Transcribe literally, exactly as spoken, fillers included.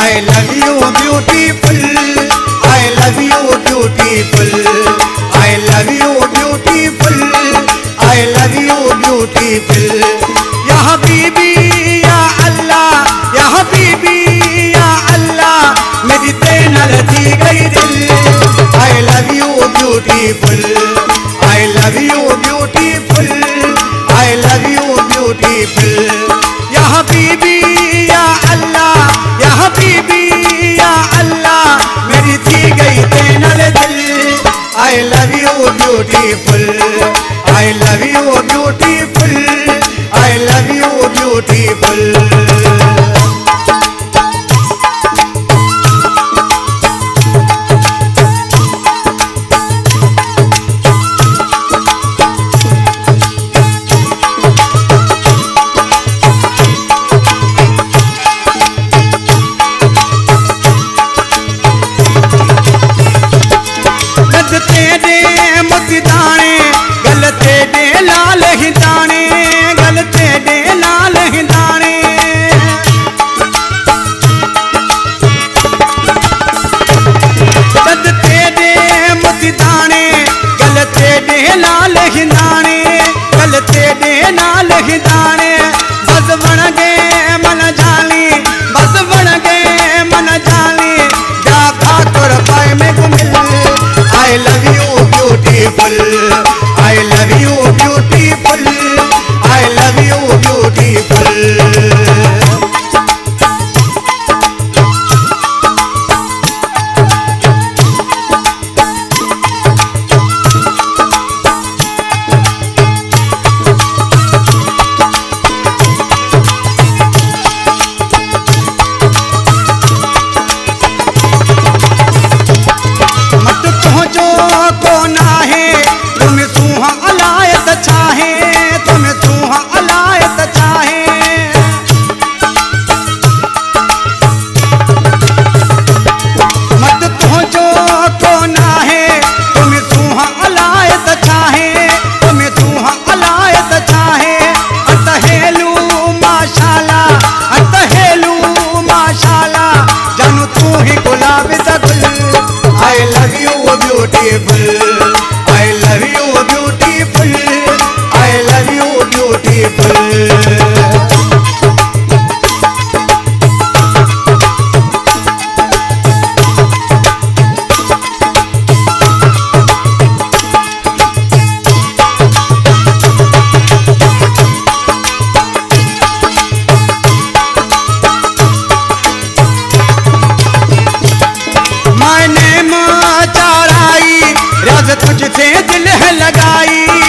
I love you beautiful, I love you beautiful, I love you beautiful, I love you beautiful. Ya Habibi ya Allah, ya Habibi ya Allah, मेरी तेरे दी गई दिल. I love you beautiful, I love you beautiful, I love you beautiful. Ya Habibi ya Allah, ya Habibi ya Allah, मेरी दी गई तेरे दिल. I love you beautiful, I love you beautiful, I love you beautiful. I love you beautiful, I love you beautiful, I love you beautiful. I love you beautiful, I love you beautiful, I love you beautiful. तुझसे दिल है लगाई,